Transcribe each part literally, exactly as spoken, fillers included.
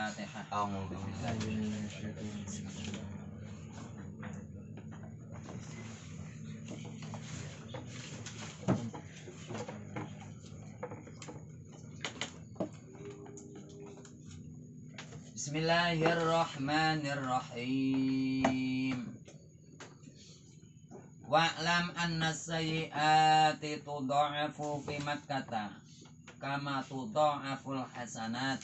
Al-Fatihah. A'udzu billahi Bismillahirrahmanirrahim. Wa'lam anna sayyi'ati tudha'afu fi Makkah kama tudha'aful hasanat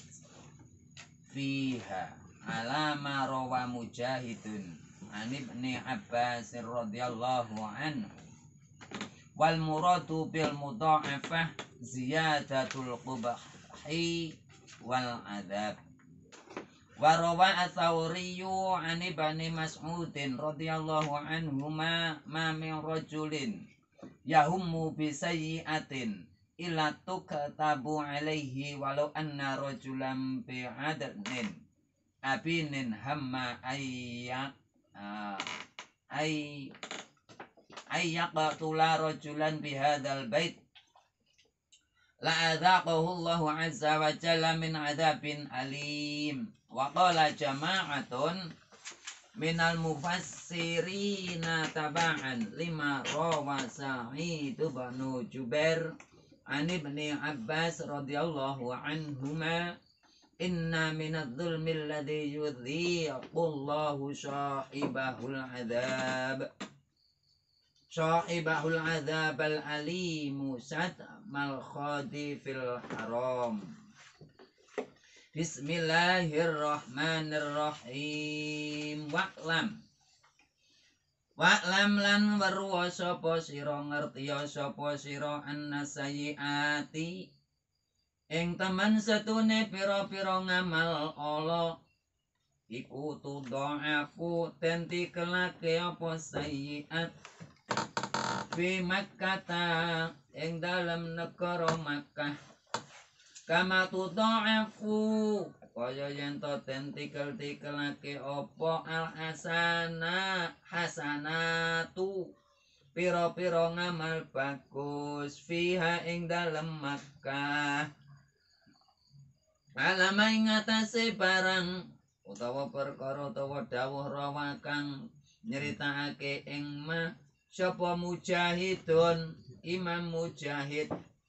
fiha ala ma rawa Mujahidun an Ibni Abbas radhiyallahu anhu wal muradu bil mudha'afah ziyadatul qubhi wal adab. Wa rawa Ats-Tsauriyyu an Ibni Mas'udin radhiyallahu anhuma ma min rajulin yahummu bi sayyi'atin illa tuktabu alaihi walau anna rajulan bi adnin abinin hamma ayyak ay ayyaqtula rajulan bi hadzal bait la adzaqahu Allahu azza wa jalla min adzabin alim. Wa qala jama'atun minal mufassirina taba'an lima rawa Sa'id bin Jubair an Ibni Abbas radhiyallahu anhuma inna minadz zulmi alladhi yudhiqullahu sahibahul adzab sahibahul adzab al alimu satmal khadi fil haram. Bismillahirrahmanirrahim. Wa'lam Wa'lam lan weruh sapa sira ngertiya sapa sira anna sayyiati ing temen setune pira-pira ngamal ala iku tudha'afu tenti kelake apa sayyiat fi Makkah ing dalem negara Makkah kama tudha'afu kaya yen to den tikel-tikelake apa al hasana hasanatu pira-pira ngamal bagus fiha ing dalem Makkah alama ing atase barang utawa perkara utawa dawuh rawa kang nyeritakake ing ma sapa Mujahidun Imam Mujahid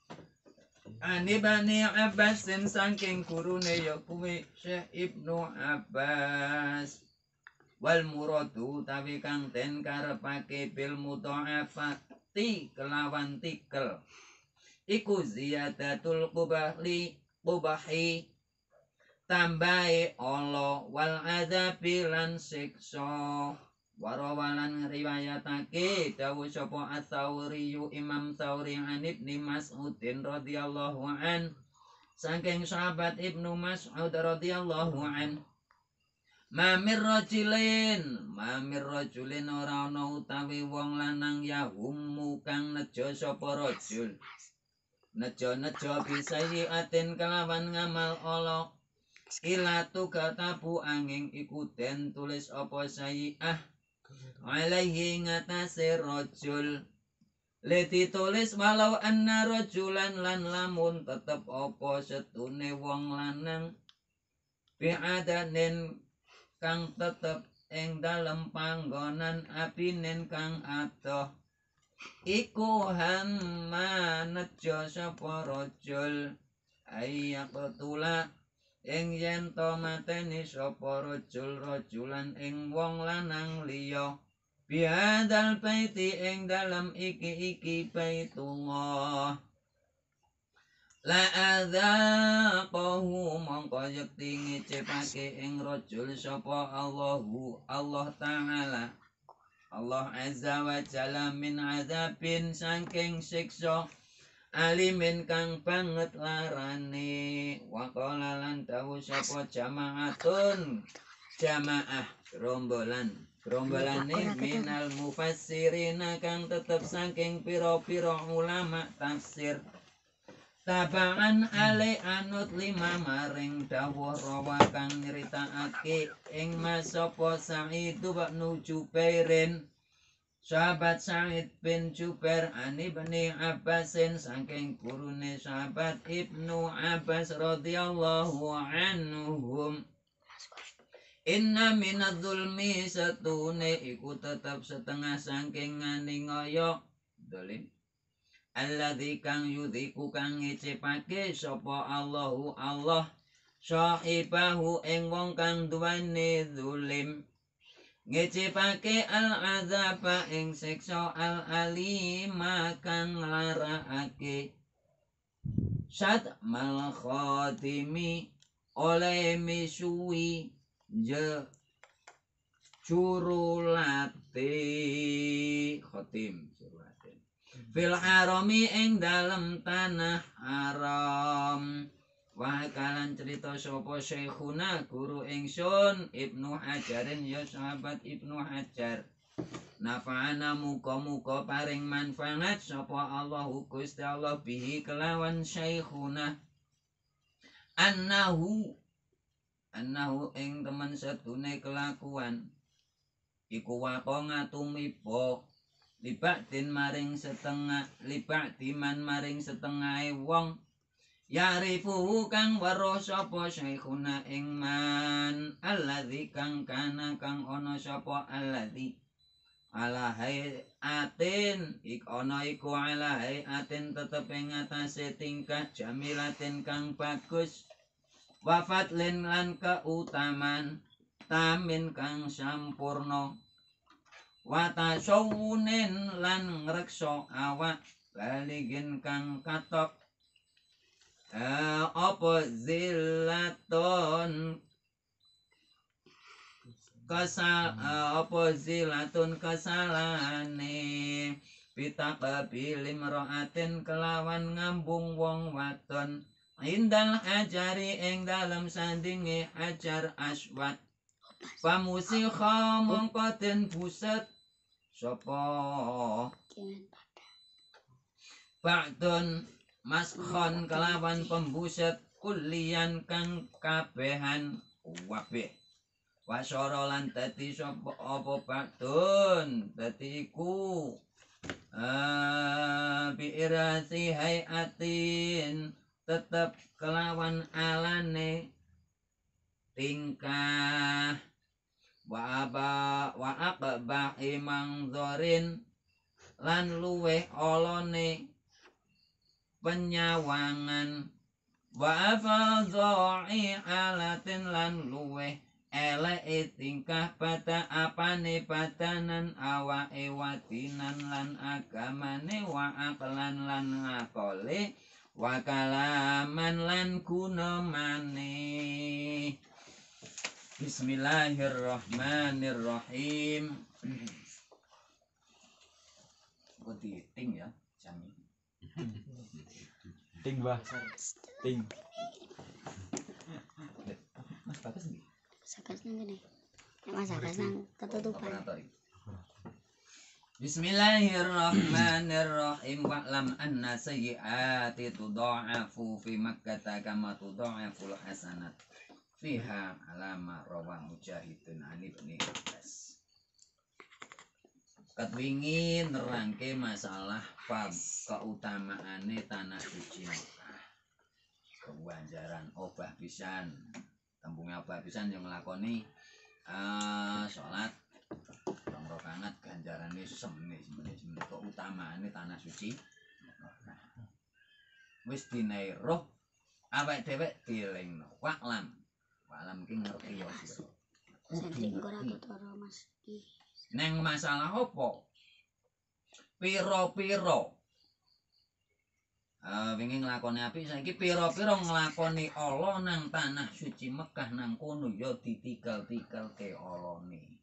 Ani Bani Abbasin saking gurune ya kuwi Syekh Ibnu Abbas wal muradu tawi kang den karepake bil mudha'afati kelawan tikel iku ziyadatul qubahli qubahi tambahe ala wal adzabi lan siksa. Warawalan riwayatake dawuh sapa Ats-Tsauriyyu Imam Tsauri an Ibni Mas'udin radhiyallahu an saking sahabat Ibnu Mas'ud radhiyallahu an mamir rajulin mamir rajulin ora ana utawi wong lanang yahummu kang nejo sapa rajul nejo-nejo bisayiatin kelawan ngamal ala ila tukatabu angin iku den tulis apa sayiah alaihi ngatase rajul leti tulis walau anna rajulan lan lamun tetep apa setune wong lanang bi'adanin kang tetep ing dalem panggonan abinen kang adoh iku hamma nejo sapa rajul ayyak betula ing yen to mateni sapa rajul rajulan ing wong lanang liya biadal baiti ing dalam iki-iki baitullah la adzaqahu mongko yekti ngecipake ing rajul sapa Allahu Allah Ta'ala Allah Azza wa Jalla min azabin saking siksa alimin kang banget larane. Waqala lan dawuh sapa jama'atun jamaah rombolan rombolane minal mufassirina kang tetep saking pira-pira ulama tafsir tabaan ale anut lima maring dawuh rawa kang nyritakake ing masapa Sa'id bin Jubairin sahabat Sa'id bin Jubair an Ibni Abbasin saking gurune sahabat Ibnu Abbas radhiyallahu anhum Inna minadz-dzulmi satune iku tetep setengah saking nganingaya dolim. Alladzi kang yudhiku kang ngecipake sapa Allahu Allah sahibahu ing wong kang duweni zulim. Ngecipake al-azaba ing siksa al-alima kang nglarakake. Sad mal khatimi oleh misuwi je curulate khotim curulate fil harami ing dalem tanah haram. Wah kalan cerita sapa Syekhuna guru ingsun Ibnu Hajarin ya sahabat Ibnu Hajar. Nafa'ana muka-muka paring manfaat sapa Allah Gusti Allah bihi kelawan Syekhuna. Annahu annahu ing temen setune kelakuan iku wakonga tumiba libatin maring setengah libatiman maring setengahe wong yarifu kang weruh sapa Syekhuna ing man alladzi kang kana kang ana sapa alladzi alahai atin ik ana iku alahai atin tetep ing atase tingkah jamilatin kang bagus wafat lin lan keutaman tamin kang sampurna watasawunin lan ngreksa awak baligin kang katok eh, apa zillaton kesal eh, apa zilatun kesalane pitaqabil imra'atin kelawan ngambung wong wadon indal hajari ing dalem sandinge hajar aswad pamusikha mongko den buset sapa ba'dun maskhon kelawan pembuset kulian kang kabehan wabeh wasara lan dadi sapa apa ba'dun dadi iku uh, biirasi hayatin tetep kelawan alane tingkah wa aba wa aqba imang zorin lan luweh olone penyawangan wa afadha'i alatin lan luweh eleke tingkah pada apane padanan awake wadinan lan agamane wa aqlan lan ngakole wa kalaman lan gunomane. Bismillahirrahmanirrahim. Kok ting ya jami. Ting bah. Ting. Mas bagus nih. Sakas nang gini. Mas sakas nang ketutupan. Bismillahirrahmanirrahim. Wa'lam anna sayyi'ati tudha'afu fi Makkah kama tudha'aful hasanat fiha alama rawa mujahidun ani ibni Abbas. Katwingi nerangke masalah fab keutamaane tanah suci Mekah. Kewajaran obah pisan. Tembunge obah pisan yang nglakoni uh, salat rong rakaat ganjarane semene semene semene keutamaane tanah suci Mekah. Wis dinae roh awake dhewek dielingno. Wa'lam. Wa'lam ki ngerti ya sira. Sentrik ora ketara Mas. Neng masalah apa? Piro-piro uh, wingi nglakoni apik saiki piro-piro nglakoni ala nang tanah suci Mekah nang kono ya ditikel-tikelke alane.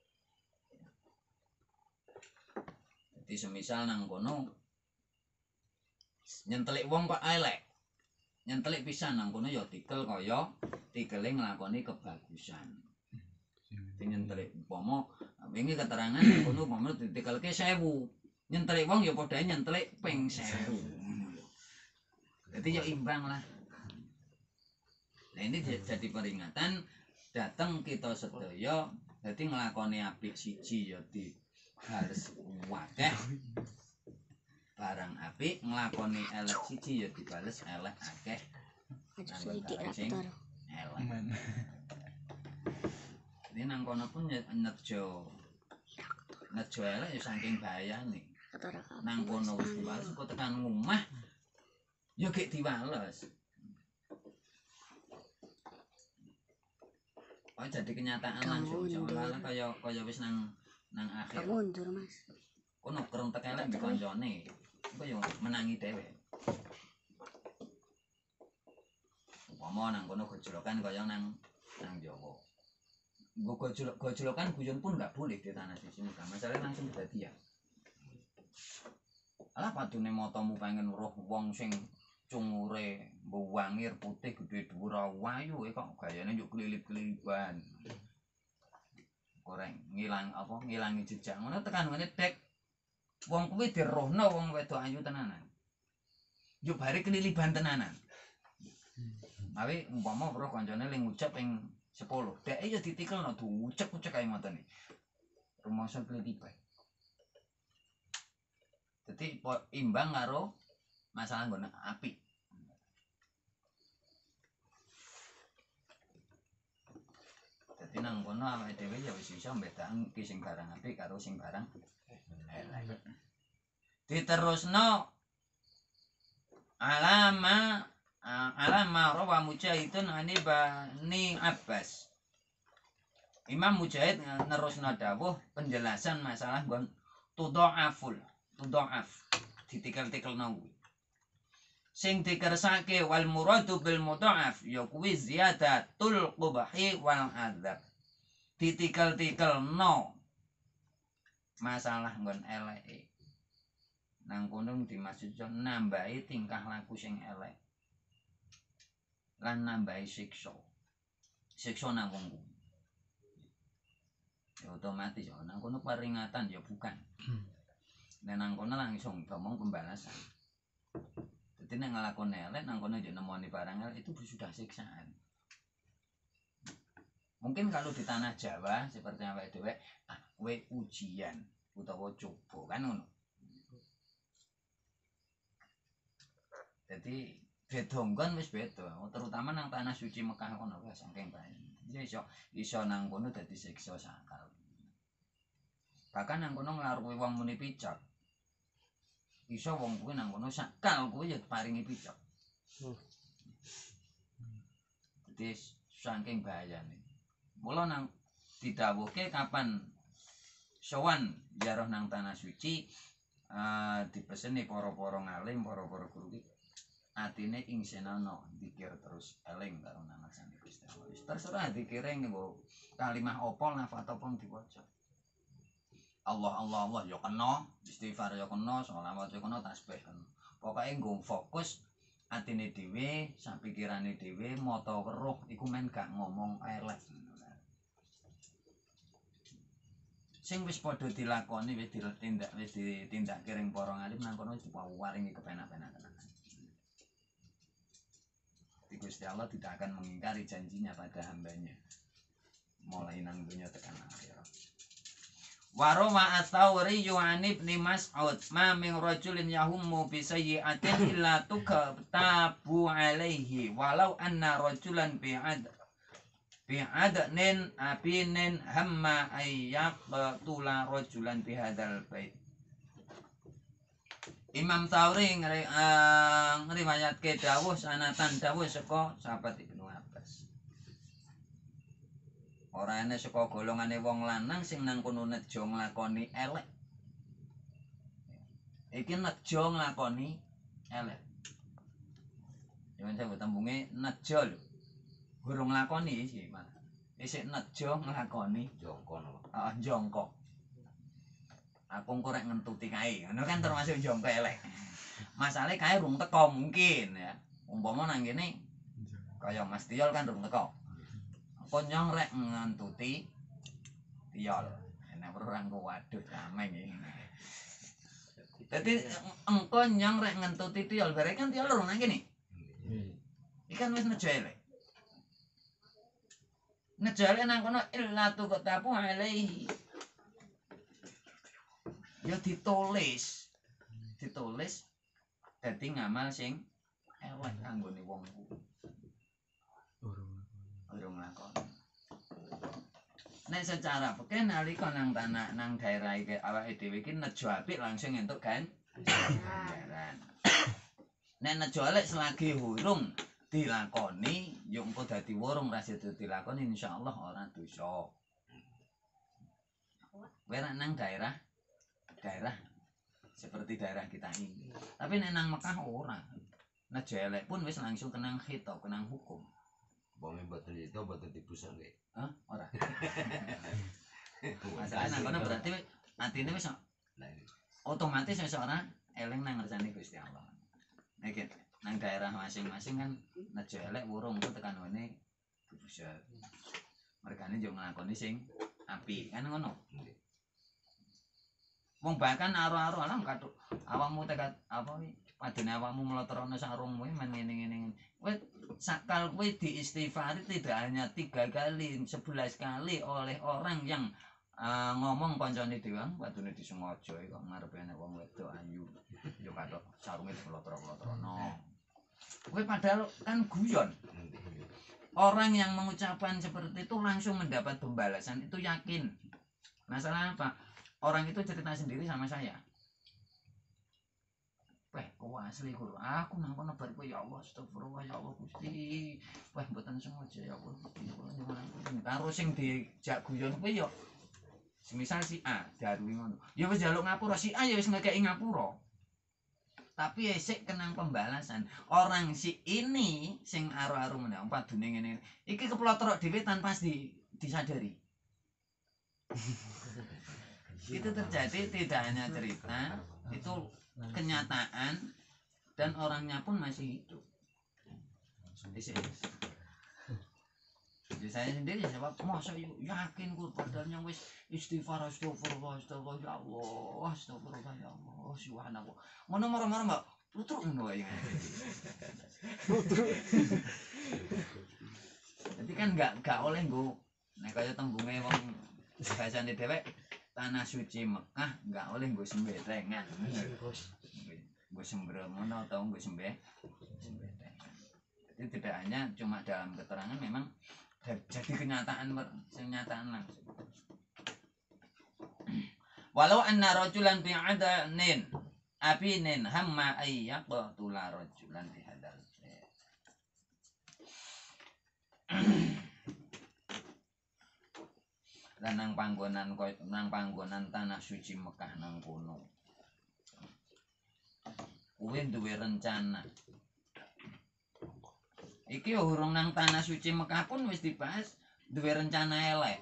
Dadi semisal nang kono nyentelik wong kok elek. Nyentelik pisan nang kono ya tikel kaya tikele nglakoni kebagusan. Nyentelik umpama wingi keterangan kono umpama ditikelke sewu. Nyentelik wong ya padha nyentelik ping sewu. Dadi ya imbang lah. Nah ini jadi peringatan datang kita sedaya dadi nglakoni apik siji ya di harus wakeh. Barang apik nglakoni elek siji ya dibales elek akeh. Aja selidik ra ketara. Elek. Dadi nang kono pun nejo. Nejo elek ya saking bahayane. Ketara kabeh. Nang kono wis diwales kok tekan ngomah ya gek diwales. Oh jadi kenyataan langsung soalnya kaya kaya wis nang nang akhir. Mundur Mas. Kono kereng tek elek mbek kancane. Engko yo menangi dhewe. Umpama nang kono gojlokan kaya nang nang Jawa. Nggo gojlok gojlokan guyon pun enggak boleh di tanah suci Mekah. Masalahnya langsung kejadian. Alah padune matamu pengen roh wong sing cungure mbwangir putih gede dhuwur wayu kok gayane yo kelilip-kelilipan. Koreng ngilang apa ngilangi jejak ngono tekan ngene dek. Wong kuwi dirohno wong wedok ayu tenanan. Yo bare keliliban tenanan. Awe umpama roh kancane ling ngucap ing sepuluh. Dek yo ditikelno ducek-ucek kae matane. Rumangsa keliliban. Jadi imbang karo masalah nggon api. Jadi nang kono awake dhewe ya wis iso mbedakake ki sing barang apik karo sing barang elek. Diterusno alama alama rawa Mujahidun ani Bani Abbas. Imam Mujahid nerusno dawuh penjelasan masalah nggon tudha'aful tudha'af ditikel-tikelno kuwi. Sing dikersake wal muradu bil mudha'af ya kuwi ziyadatul qubhi wal adzab. Ditikel-tikelno masalah nggon eleke. Nang kono dimaksud nambahi tingkah laku sing elek. Lan nambahi siksa. Siksa nang wong kuwi. Ya otomatis ya nang kono peringatan ya bukan. Dan nang kono langsung ngomong pembalasan. Jadi nek nglakoni elek nang kono yo nemoni barang elek itu sudah siksaan. Mungkin kalau di tanah Jawa seperti awake dhewe, ah kowe ujian utawa coba kan ngono. Jadi beda nggon wis beda, terutama nang tanah suci Mekah kono wis saking bae. Jadi iso iso nang kono dadi siksa sakal. Bahkan nang kono nglaruhi wong muni picot. Iso wong kuwi nang kono sakal kuwi ya paringi picot. Jadi saking bahayane. Mula nang didhawuhke kapan sowan ziarah nang tanah suci uh, dipeseni para-para ngalim, para-para guru iki atine ing senana dikir terus eling karo nama Sang Gusti Allah. Terserah dikire nggo kalimah apa lafaz apa diwaca. Allah Allah Allah ya kena, istighfar ya kena, sholawat ya kena, tasbih kena. Pokoke nggo fokus atine dhewe, sak pikirane dhewe, mata weruh iku men gak ngomong elek. Sing wis padha dilakoni wis ditindak wis ditindak kiring para ngalim nang kono wis diparingi kepenak-penak tenan. Gusti Allah tidak akan mengingkari janjinya pada hambanya mulai nang dunia tekan akhirat. Waroma at-Tawri an Ibnu Mas'ud ma min rajulin yahummu bi sayyi'atin illa tuktabu alaihi walau anna rajulan bi'ad bi'adnin abinin hamma ayyaqtula rajulan bihadzal bait. Imam Tawri ngriwayatke dawuh sanatan dawuh saka sahabat Ibnu Abbas. Ora ana saka golongane wong lanang sing nang kono nejo nglakoni elek. Iki nejo nglakoni elek. Yen saya tembunge nejo lho. Gurung nglakoni iki, Mas. Isih nejo nglakoni jongkon. Heeh, jongkok. Aku engko rek ngentuti kae. Ngono kan termasuk jongkok elek. Masalahe kae rung teko mungkin ya. Umpama nang kene kaya Mas Tiol kan rung teko. Engko nyong rek ngentuti Tiol. Nek ora engko waduh rameng iki. Dadi engko nyong rek ngentuti Tiol, bare kan Tiol rung nang kene. Ikan wis nejo elek. Nejo elek nang kono illa tuqtabu alaihi. Ya ditulis ditulis dadi ngamal sing elek kanggone wong kuwi urung lakon nek secara fikih nalika nang tanah nang daerah iki awake dhewe iki nejo apik langsung entuk kan ganjaran. Nek nejo elek selagi urung dilakoni yo engko dadi wurung ra sida dilakoni insyaallah ora dosa. Kowe nang daerah daerah seperti daerah kita ini. Tapi nek nang Mekah ora. Nejo elek pun wis langsung kenang khitab, kenang hukum. Wong mboten itu mboten dibusak nggih. Hah? Ora. Masalahnya nang kono berarti atine wis otomatis wis ora eling nang ngersane Gusti Allah. Nek nang daerah masing-masing kan nejo elek wurung ku tekan wene dibusak. Mergane yo nglakoni sing apik kan ngono. Wong bahkan aro-aro alam kathuk awakmu tekat apa iki padene awakmu mlotrono sarungmu men ngene-ngene. Kowe sakal kowe diistighfari tidak hanya tiga kali, sebelas kali oleh orang yang uh, ngomong kancane dhewe, padune disengaja kok ngarepe nek wong wedok ayu. Yo kathok sarunge diplotro-plotrono. Kowe padahal kan guyon. Orang yang mengucapkan seperti itu langsung mendapat pembalasan, itu yakin. Masalah apa? Orang itu cerita sendiri sama saya. Weh, kau asli guru. Aku nang kono bar kowe ya Allah, astagfirullah ya Allah Gusti. Weh, mboten sengaja ya Allah Gusti. Karo sing dijak guyon kowe ya semisal si A daruwi ngono. Ya wis njaluk ngapura si A ya wis ngekeki ngapura. Tapi esek kenang pembalasan. Orang si ini sing aro-aro meneh padune ngene. Iki keplotrok dhewe tanpa di, disadari. Itu terjadi tidak hanya cerita, itu kenyataan dan orangnya pun masih hidup. Jadi saya sendiri sebab masa yakin gue padahal wis istighfar astagfirullah astagfirullah ya Allah astagfirullah ya Allah subhanallah. Ngono marah-marah Mbak. Tutruk ngono wae. Jadi kan enggak enggak oleh nggo nek kaya tembunge wong bahasane dhewek tanah suci Mekah enggak oleh nggo sembetengan. Nggo sembrono atau nggo sembeh sembetengan. Jadi tidak hanya cuma dalam keterangan memang jadi kenyataan kenyataan langsung. Walau anna rajulan bi'adanin abinin hamma ayyaqtula rajulan bihadal. Lan nang panggonan nang panggonan tanah suci Mekah nang kono. Kuwi duwe rencana. Iki urung nang tanah suci Mekah pun wis dibahas duwe rencana elek.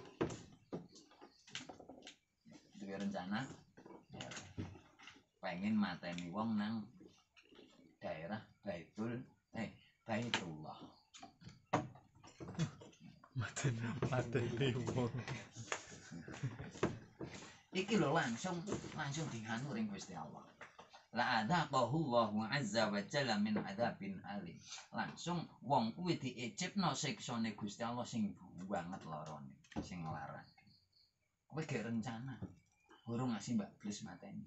Duwe rencana elek. Pengen mateni wong nang daerah Baitul eh Baitullah. Mateni mateni wong. Iki lho langsung langsung dihanu ring Gusti Allah. La adaqahu Allahu azza wa jalla min adzabin alim. Langsung wong kuwi diicipno siksane Gusti Allah sing banget larane, sing larang. Kowe ge rencana. Urung ngasih Mbak Blis mateni.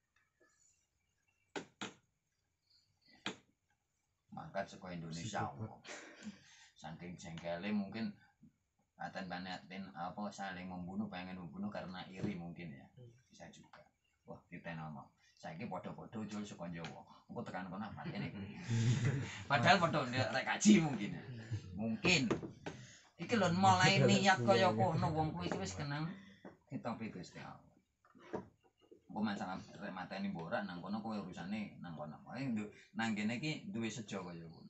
Mangkat saka Indonesia. Saking jengkele mungkin aten banatin apa saling membunuh, pengen membunuh karena iri mungkin ya. Bisa juga. Wah, ditenono. Saiki padha-padha ucul saka Jawa. Engko tekan kono matene. Padahal padha rek kaji mungkin. Mungkin. Iki lho mulai niat kaya kono wong kuwi wis kenang kitab Gusti Allah. Engko masalah rek mateni borak nang kono kowe urusane nang kono. Nang kene iki duwe sejo kaya ngono.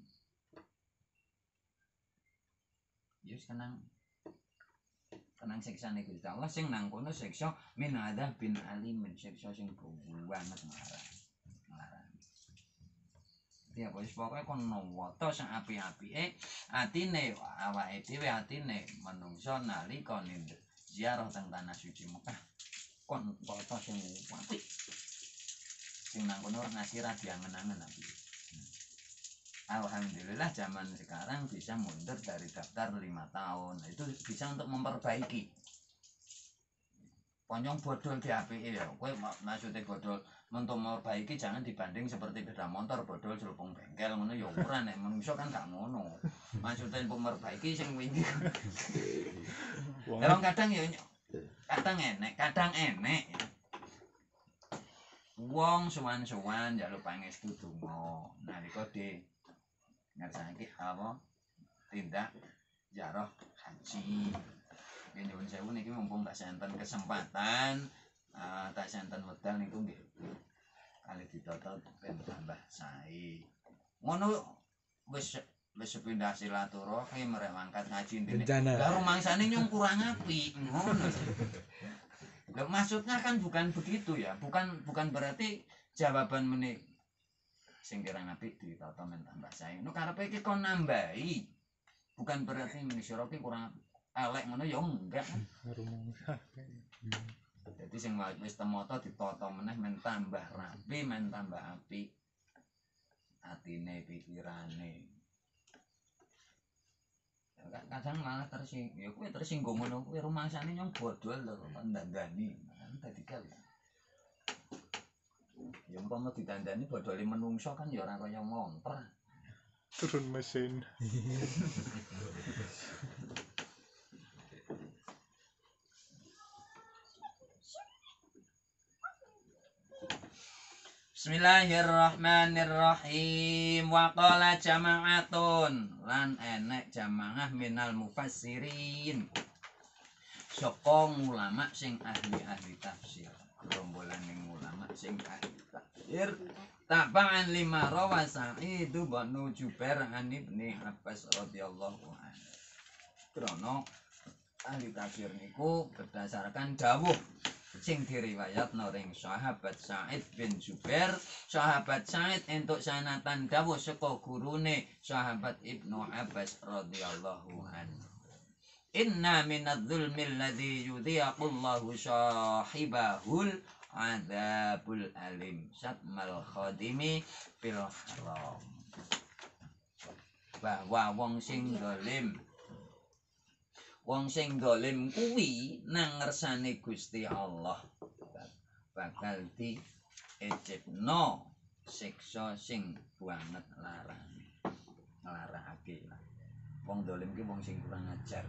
Ya wis kenang kenang siksane Gusti Allah sing nang kono siksa min adzabin alim, siksa sing banget ngarang. Ngarang. Ya wis pokoke kono wae sing api-apike atine awake dhewe atine manungsa nalika ziarah teng tanah suci Mekah. Kon foto sing apik. Sing nang kono ngasih ra diangen-angen apik. Alhamdulillah zaman sekarang bisa mundur dari daftar lima tahun. Itu bisa untuk memperbaiki. Ponyong bodol di A P I ya. Kowe maksudnya bodol Untuk memperbaiki jangan dibanding seperti beda motor bodol celupung bengkel ngono ya ora nek manusa kan gak ngono. Maksudnya memperbaiki sing wingi. Lah kadang ya kadang enek, kadang enek. Wong suwan-suwan njaluk pangestu donga nalika di ngersake apa tindak ziarah haji. Nggih nyuwun sewu niki mumpung tak senten kesempatan uh, tak senten wedal niku nggih kali ditata ben tambah sae. Ngono wis wis sepindah silaturahim merek mangkat ngaji ndene. Lah rumangsane nyung kurang apik ngono. Loh, maksudnya kan bukan begitu ya, bukan bukan berarti jawaban meneh sing kirang apik ditata men tambah sae. No karepe iki kon nambahi. Bukan berarti manusia ki kurang elek ngono ya enggak. Jadi sing wis temata ditata meneh men tambah rapi, men tambah apik. Atine, pikirane. Kadang malah tersing, ya kuwi tersinggung ngono kuwi rumangsane nyong bodol lho ndandani. Dadi kali. Ya umpama ditandani bodole menungso kan ya ora kaya montor. Turun mesin. Bismillahirrahmanirrahim. Wa qala jama'atun lan enek jamaah minal mufassirin. Saka ulama sing ahli-ahli tafsir. Rombolan ning ulama sing ahli tafsir. Taba'an lima rawa Sa'id bin Jubair an Ibnu Abbas radhiyallahu anhu. Krana ahli tafsir niku berdasarkan dawuh sing diriwayatno ring sahabat Sa'id bin Jubair. Sahabat Sa'id entuk sanatan dawuh saka gurune sahabat Ibnu Abbas radhiyallahu anhu. Inna minadz-dzulmi alladzi yudhiqullahu sahibahul adzabul alim satmal khadimi fil haram. Bahwa wong sing zalim wong sing dolim kuwi nang ngersane Gusti Allah bakal di ejekno siksa sing banget larane nglarake lah. Wong dolim ki wong sing kurang ajar,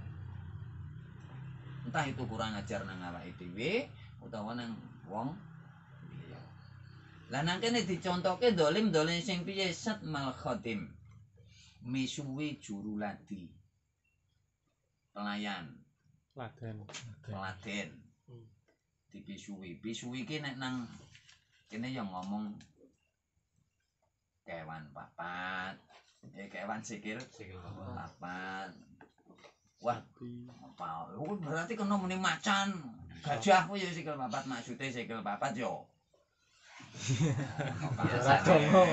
entah itu kurang ajar nang awake dhewe utawa nang wong liya. Lah nang kene dicontohke dolim dolim sing piye? Satmal khadim, misuwi juru ladi, pelayan, Laden. peladen, dibisui. Bisui ki nek nang kene yang ngomong kewan papat, eh kewan sikil papat. Wah, apa? Oh, berarti kena muni macan. Gajah ku ya sikil papat, maksude sikil papat yo. Biasa dongo.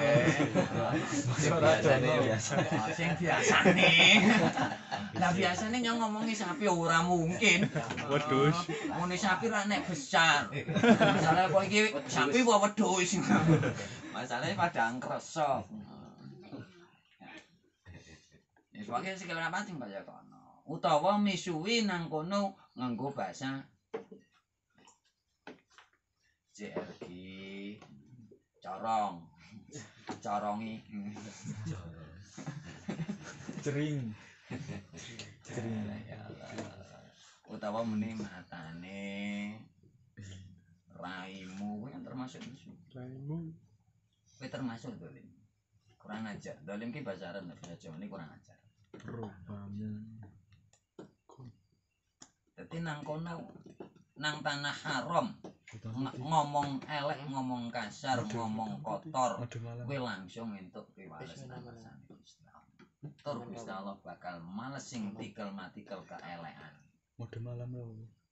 Sing biasane. Lah biasane nyong ngomongi sapi ora mungkin. Wedhus. Muni sapi ra nek besar. Masalah kok iki sapi apa wedhus. Masalahnya pada angkresok. Ya sebagai sikil papat sing kaya kono. Utawa misuwi nang kono nganggo basa J R G corong corongi Jering. Jering. utawa muni matane raimu kuwi kan termasuk isu. Raimu. Kuwi termasuk dolim. Kurang ajar. Dolim ki bahasa Arab nek bahasa Jawa ini kurang ajar. Rupamu. Dadi nang kono nang tanah haram ngomong elek, ngomong kasar, ngomong kotor, kuwi langsung entuk piwales nang ngersane Gusti Allah. Tur Gusti Allah bakal males sing tikel-matikel keelekan. Mode malam lho.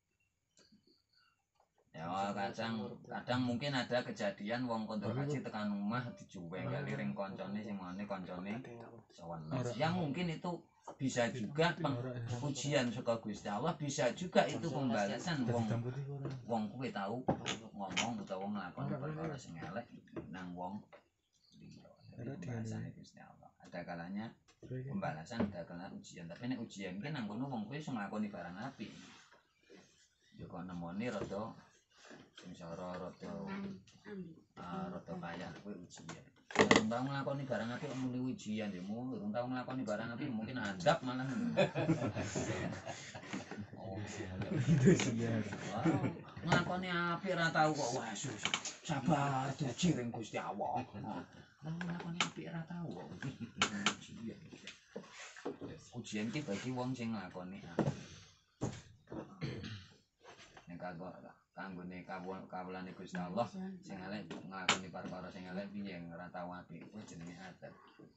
Ya kadang kadang mungkin ada kejadian wong kondur haji tekan omah dijuweng kali ring koncone sing ngene koncone sawan. Yang mungkin itu bisa juga ujian saka Gusti Allah, bisa juga itu pembalasan wong wong kuwi tahu ngomong utawa nglakoni perkara sing elek nang wong liya. Pembalasan Gusti Allah. Ada kalanya pembalasan, ada kalanya ujian. Tapi nek ujian ki nang kono wong kuwi sing nglakoni barang apik. Ya kok nemoni rada sing cara rada ambil ah, rada payah kuwi ujian. Urung tau nglakoni barang apik muni ujian ya mu, urung tau nglakoni barang apik mungkin andap malah. Oh, Itu sih ya. wow. Nglakoni apik ora tau kok wah sus. Sabar duji ring Gusti Allah. Lah nglakoni apik ora tau kok. Ujian. Ujian ki bagi wong sing nglakoni apik. Nek kanggo kanggone kawulane Gusti Allah sing elek nglakoni perkara sing elek piye ora tau apik iku jenenge adat.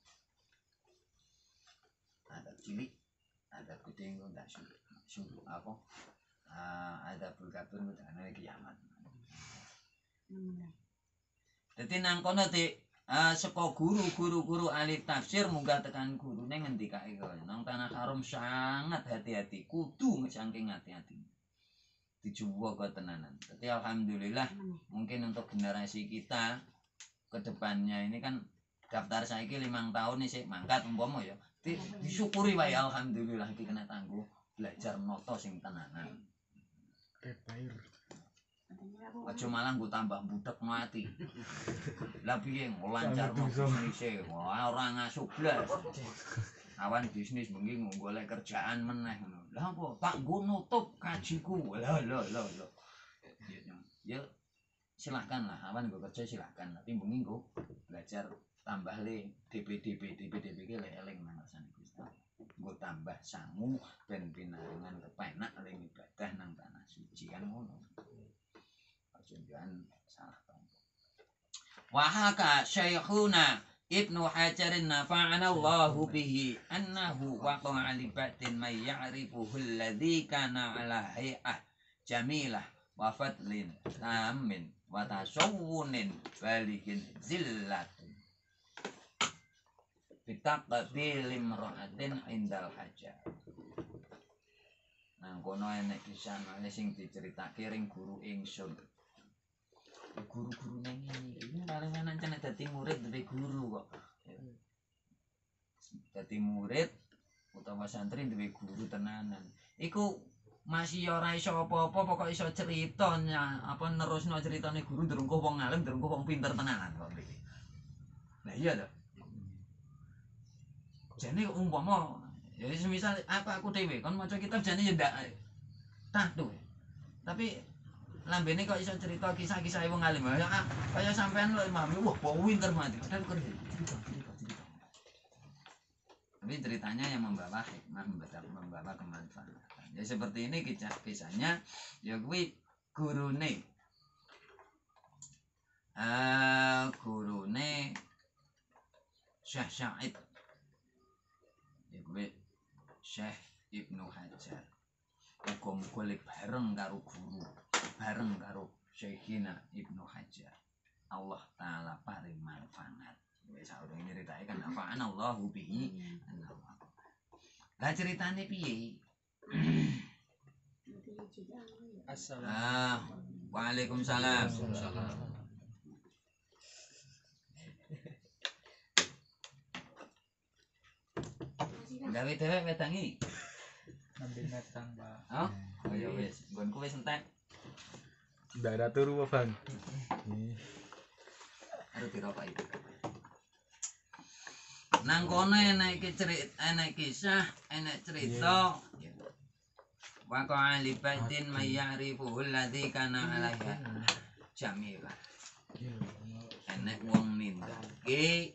Adat cilik, adat gede engko ndak suruh apa? Ah, ada bulkabur mudane kiamat. Dadi nang kono Dik, ah saka guru-guru-guru ahli tafsir munggah tekan gurune ngendikake kaya nang tanah haram sangat hati-hati, kudu saking hati-hati. Dijuwa kok tenanan. Tapi alhamdulillah mungkin untuk generasi kita ke depannya ini kan daftar saiki limang tahun nih sih mangkat umpama ya. Di, disyukuri wae alhamdulillah iki kena tangguh belajar noto sing tenanan. Repair. Aja malah nggo tambah budek mati. Lah piye nglancarno bisnis wah ora ngasuk blas. Awan bisnis bengi golek kerjaan meneh ngono. Lah apa? Tak nggo nutup kajiku. Lah lah lah lah. Ya silahkan lah, awan nggo kerja silahkan, tapi bengi nggo belajar tambah le D P D P D P D P ki le eling nang rasane Gusti. Nggo tambah sangu ben pinaringan kepenak eling ibadah nang tanah suci kan ngono. Perjanjian salah tompo. Wahaka Syekhuna Ibnu Hajarin nafa'ana Allahu bihi annahu waqa'a li ba'din may ya'rifuhu alladhi kana ala hay'ah jamilah wa fadlin tamin wa tasawwunin balikin zillatin bitaqbil imra'atin indal hajar. Nang kono enek kisah malih sing diceritake ring guru ingsun. Guru-guru nang ngene iki paling enak nek dadi murid duwe guru kok. Dadi murid utawa santri duwe guru tenanan. Iku masih ora iso apa-apa pokok iso cerita apa nerusno ceritane guru durung kok wong alim durung kok wong pinter tenanan kok iki. Lah iya to. Jane umpama ya semisal apa aku dhewe kon maca kitab jane ya ndak tahu. Tapi lambene kok iso cerita kisah-kisah wong alim. Ya kaya sampean lho mami wah kok pinter mati. Padahal kok cerita cerita cerita. Tapi ceritanya yang membawa hikmah, membawa kemanfaatan. Ya seperti ini kisah kisahnya ya kuwi gurune. Ah gurune Syekh Sa'id. Ya kuwi Syekh Ibnu Hajar. Uga golek bareng karo guru, bareng karo Syekhina Ibnu Hajar. Allah taala paring manfaat. Wis saurunge nyritake kan afa'an Allahu bihi. Lah ceritane piye? Assalamualaikum. Ah, waalaikumsalam. Gawe dhewek wedang iki. Ambil metang, Pak. Oh, oh ya wis, nggonku wis entek. Ndak ada turu apa, Bang? Nih. Arep dirokoki. Nang kono enek cerita, enek kisah, enek cerita. Waqa'a li ba'din may ya'rifuhu alladhi kana 'alaiha jamilah. Enek wong nindakake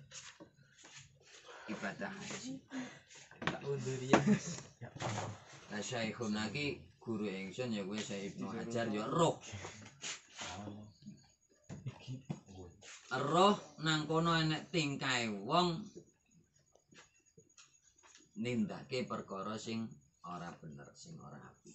ibadah haji. Tak undur ya. Ya Allah. Lah Syekhun iki guru ingsun ya kuwi Syekh Ibnu Hajar ya roh. Iki Roh nang kono enek tingkae wong nindake perkara sing ora bener, sing ora apik.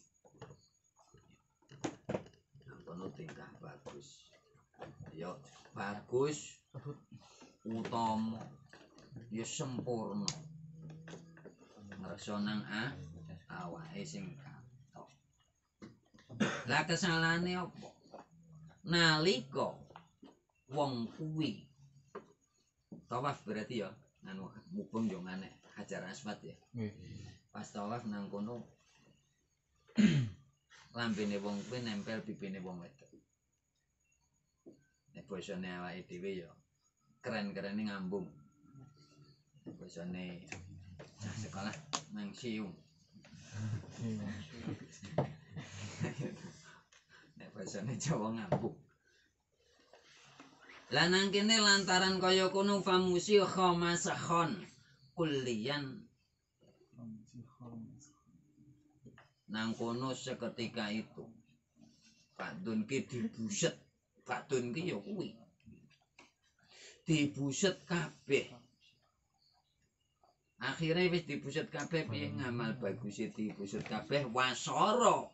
Nang kono tingkah bagus. Ya bagus utama ya sempurna. Ngerso nang ah awake sing katok. Lah kesalahane apa? Nalika wong kuwi tawaf berarti ya anu mubeng yo nganek Hajar Aswad ya. nggih. Pas tawaf nang kono lambene wong kuwi nempel pipine wong wedok. Nek basane awake dhewe ya keren-kerene ngambung. Basane cah sekolah nang siung. Nek basane Jawa ngambung. Lah nang kene lantaran kaya kono famusi khamasakhon kullian nang kono seketika itu Pak Dun ki dibuset. Pak Dun ki ya kuwi dibuset kabeh. Akhirnya wis dibuset kabeh piye ngamal bagus dibuset kabeh wasara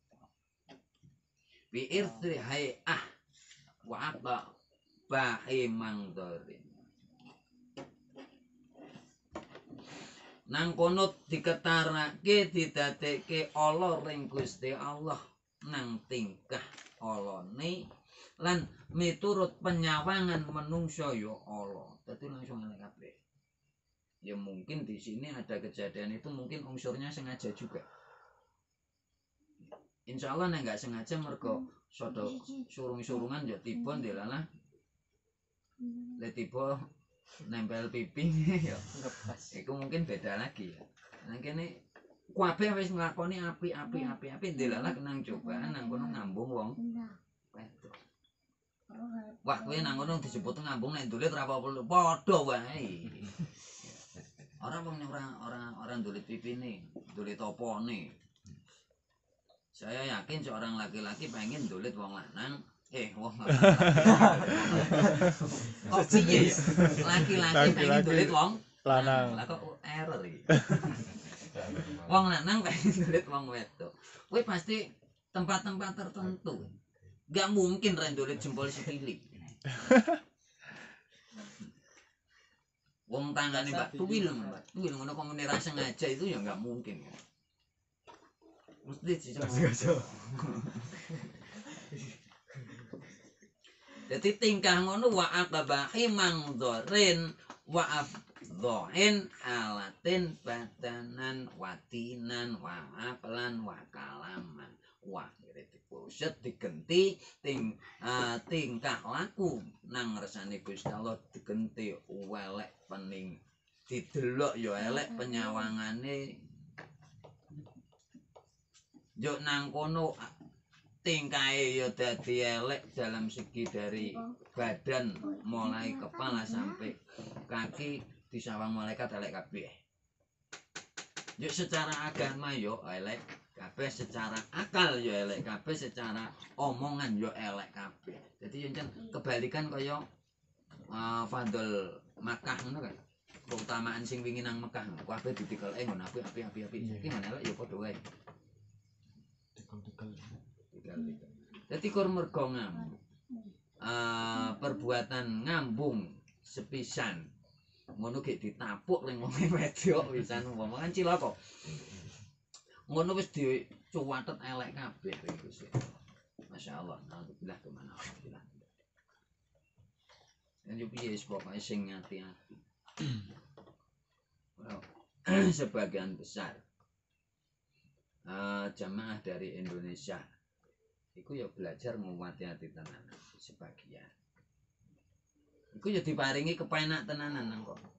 bi irti hayah wa apa bahi mangdorin. Nang kono diketarake didadekke ala ring Gusti Allah nang tingkah alane lan miturut penyawangan menungso ya Allah. Dadi langsung elek kabeh. Ya mungkin di sini ada kejadian itu mungkin unsurnya sengaja juga. Insya Allah nek nggak sengaja mergo sodo surung-surungan ya tiba ndelalah. Lek tiba nempel pipi ya lepas. Iku mungkin beda lagi ya. Nang kene kabeh wis nglakoni api-api api-api ndelalah nang cobaan nang kono ngambung wong wedok. Wah kowe nang kono disebut ngambung nek ndulit ora apa-apa padha wae. Ora wong ora ora ora ndulit pipine, ndulit opone. Saya yakin seorang laki-laki pengen ndulit wong lanang. Eh, wong kok piye ya? Laki-laki pengen ndulit wong lanang. Lah kok error iki. Wong lanang pengen ndulit wong wedok. Kuwi pasti tempat-tempat tertentu. Gak mungkin ra ndulit jempol setilik. Wong tangane Mbak Tuwil, Mbak Tuwil ngono kok muni ra sengaja itu ya gak mungkin. Mesti sengaja. Jadi tingkah ngono wa aqbahi mangdharin wa afdhain alatin badanan watinan wa aqlan wa kalaman. Wah, dipuset digenti ting uh, tingkah laku nang resane Gusti Allah digenti welek pening didelok ya elek penyawangane yo nang kono tingkahe ya dadi elek dalam segi dari badan mulai kepala sampai kaki disawang malaikat elek kabeh. Yo secara agama yo elek kabeh, secara akal yo elek kabeh, secara omongan yo elek kabeh. Jadi yen kebalikan kaya uh, fadl Makkah ngono kan. Keutamaan sing wingi nang Mekah kabeh ditikel eh ngono api api api. Iki mana elek yo padha wae. Tikel-tikel. Jadi kur mergo ngambung uh, perbuatan ngambung sepisan ngono gek ditapuk ning wong wedok pisan umpama kan cilaka ngono wis dicuwatet elek kabeh Gusti. Masyaallah, alhamdulillah kemana alhamdulillah. Kan yo piye wis pokoke sing ngati-ati. Sebagian besar uh, jamaah dari Indonesia iku ya belajar nguwati hati tenanan sebagian. Iku ya diparingi kepenak tenanan nang kono.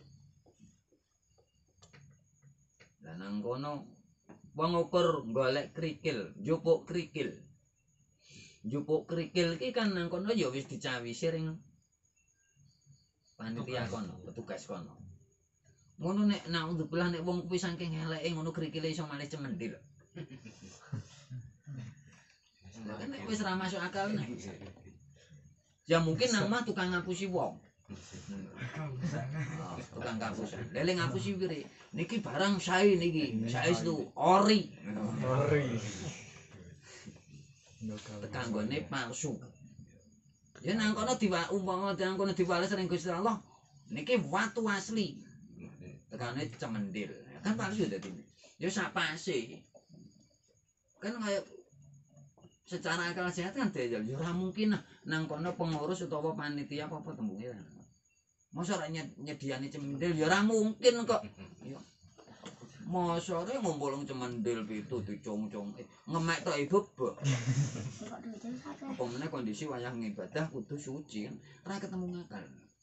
Lah nang kono wong ukur golek krikil, njupuk krikil. Njupuk krikil iki kan nang kono ya wis dicawisi ring panitia kono, petugas kono. Ngono nek naudzubillah nek wong kuwi saking eleke ngono krikile iso malih cemendil. Kan nek wis ra masuk akal nek. Ya mungkin nang mah tukang ngapusi wong. Oh, tukang ngapusan. Lele ngapusi pire? Niki barang sae niki. Saestu ori. Ori. Tekan gone palsu. Ya nang kono diwa umpama nang kono diwales ring Gusti Allah. Niki watu asli. Tekane cemendil. Kan palsu dadi. Ya sapase. Kan kaya secara akal sehat kan tidak ya ora mungkin nah, nang kono pengurus utawa panitia apa-apa tembunge. Mosok ora nyediani cemendil ya ora mungkin kok. Ya. Mosore ngumpul cemendil pitu dicung-cung ngemek tok ibu. Kok duitnya sampai Apa meneh kondisi wayah ngibadah kudu suci kan ora ketemu ngakal.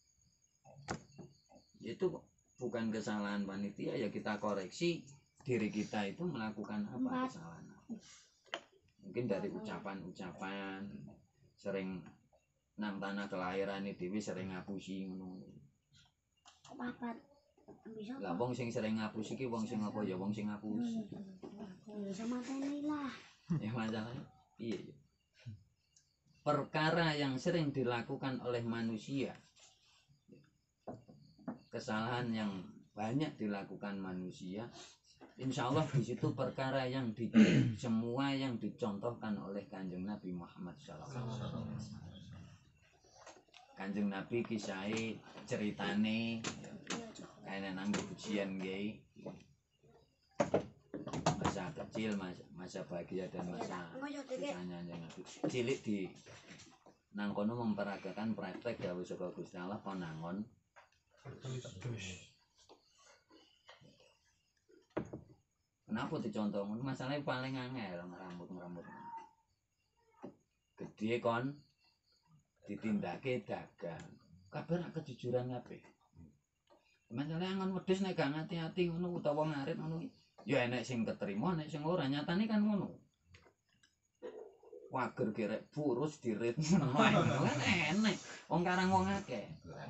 Itu bukan kesalahan panitia ya kita koreksi diri kita itu melakukan apa kesalahan. Mungkin dari ucapan-ucapan sering nang tanah kelahiran dhewe sering ngapusi ngono. papat. Bisa Lah wong sing sering ngapusi iki wong sing apa ya wong sing ngapusi. bisa mateni lah. Ya masalahnya iya ya. Perkara yang sering dilakukan oleh manusia, kesalahan yang banyak dilakukan manusia, insya Allah di situ perkara yang di, semua yang dicontohkan oleh Kanjeng Nabi Muhammad shallallahu alaihi wasallam. Kanjeng Nabi kisahnya ceritane kayak nang ujian gay masa kecil, masa, masa bahagia dan masa kisahnya Kanjeng Nabi cilik di nang kono memperagakan praktek dawuh saka Gusti Allah konangon kenapa dicontoh masalahnya paling angel ngerambut-ngerambut gede kon ditindake dagang kabar kejujuran kabeh masalah angon wedhus nek gak ngati-ati ngono utawa ngarit ngono ya enek sing keterima enek sing ora nyatane kan ngono wager gerek burus dirit ngono kan enek wong karang wong akeh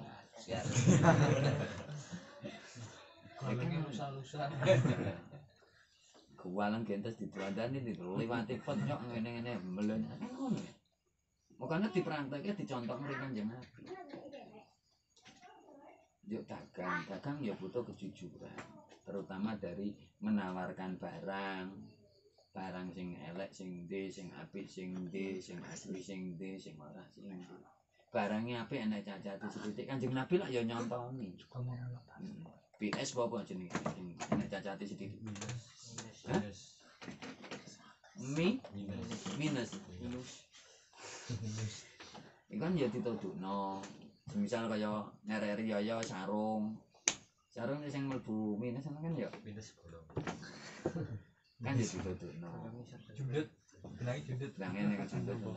Golonge lusa-lusa. Kuwalang gentes didandani liwati pot nyok ngene-ngene melen kan ngono ya. Makanya diprakteknya dicontoh mriki Kanjeng Nabi. Yuk dagang, dagang ya butuh kejujuran, terutama dari menawarkan barang, barang sing elek, sing ndi, sing apik, sing ndi, sing asli, sing ndi, sing ora sing. Barangnya apik enek cacate sithik Kanjeng Nabi lah ya nyontoni. B S apa jenenge sing enek cacate sithik. Hah? Mi minus. Ikan ya ditudukno. Misal kaya nereri ya sarung. Sarung sing mlebu minus kan ya Minus bolong. kan ya ditudukno. Jundut. Benangi jundut. Lah ngene kan ditudukno.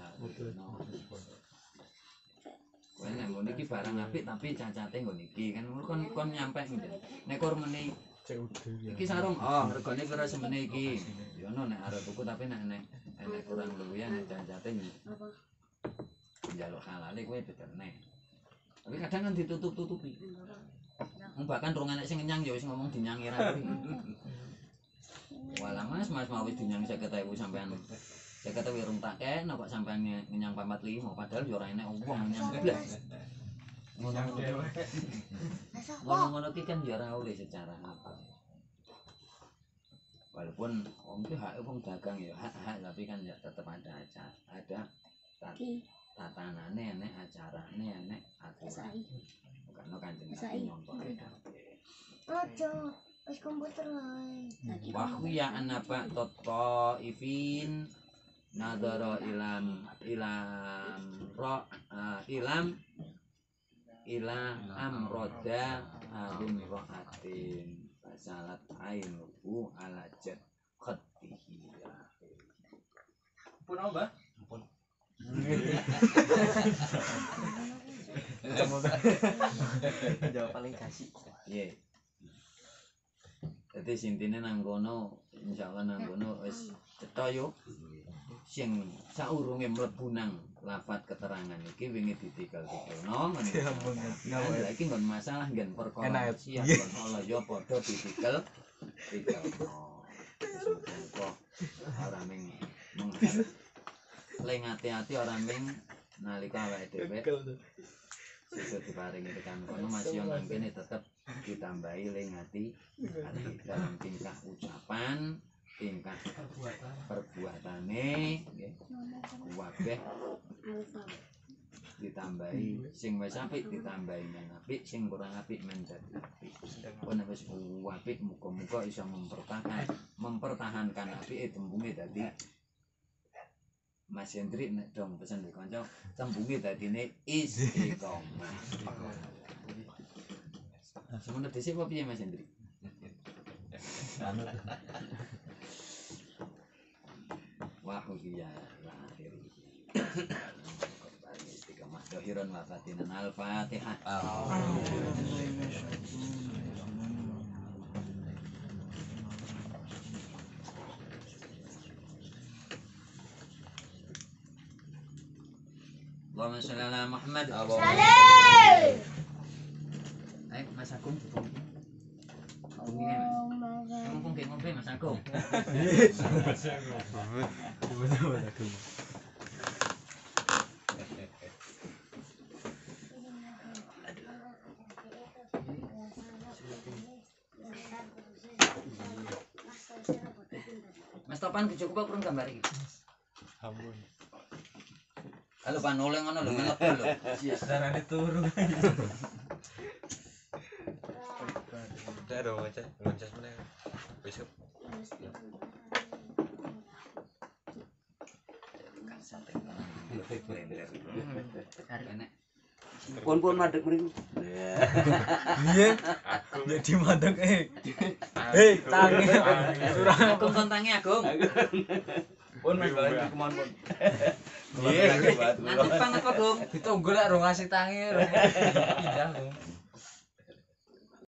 Kowe nek ngono iki barang apik tapi cacate nggon iki kan kon kon nyampe ngene. Nek kur meni C U D ya. iki sarung oh regane kira semene iki. Ya ono nek arep tuku tapi nek nek nek kurang luwih nek cacate njaluk halale kowe bedene. Tapi kadang kan ditutup-tutupi. Bahkan rong anak sing kenyang ya wis ngomong dinyangi ra kuwi. Walah Mas, Mas mau wis dinyang seket ewu sampean. seket ewu rong tak kena kok sampean ngenyang papat lima padahal yo ora enek wong nyang blas. Ngono-ngono. Ngono-ngono ki kan ya ora oleh secara apa. Walaupun wong ki hak wong dagang ya hak-hak tapi kan ya tetep ada aja ada tatanane enek acarane enek aturan. Karena Kanjeng Nabi nyontone kabeh. Ojo, wis komputer wae. Wa ya anaba toto ifin nadara ilam ilam ro uh, ilam ila amroda alim roatin fasalat ainuhu ala jad khatihi. Pun apa? Pun Jawab paling kasih. Iya. Jadi sintine nang kono insyaallah nang kono wis cetha yo. Sing saurunge mlebu nang lafat keterangan iki wingi ditikel-tikelno ngene. Lah iki nggon masalah nggen perkara siap Allah yo padha ditikel tikelno. Kok ora ming leng ati-ati ora ming nalika awake dhewe sesuk diparingi tekan kono masih nang kene tetep ditambahi leng ati ati dalam tingkah ucapan, tingkah perbuatane nggih. Kabeh ditambahi sing wis apik ditambahi men apik, sing kurang apik men dadi apik. Ono wis apik muga-muga iso mempertahan mempertahankan apike tembunge dadi Mas Hendrik nek dong pesen di kanca tembunge dadine istiqomah. Semono dhisik apa piye Mas Hendrik? Wah ya lahir istiqamah dohiron wa batinan al-fatihah. Allahumma sholli ala Muhammad. Ayo Mas Agung dukung. Dukung ini Mas. Emang kok nggih ngombe Mas Agung. Mas Topan cukup kurang gambar iki. Ampun. Halo Pak noleng ngono lho melebu lho. Darane turu. Ada wajah, wajah mana? Besok. Pun-pun madeg mriku. Iya. Jadi madeg eh. Hei, tangi. Surang Agung kontangi Agung. Pun mas balik kemon pun. Iya. Nanti banget Pak Agung. Ditunggu lek rong ngasih tangi. Pindah.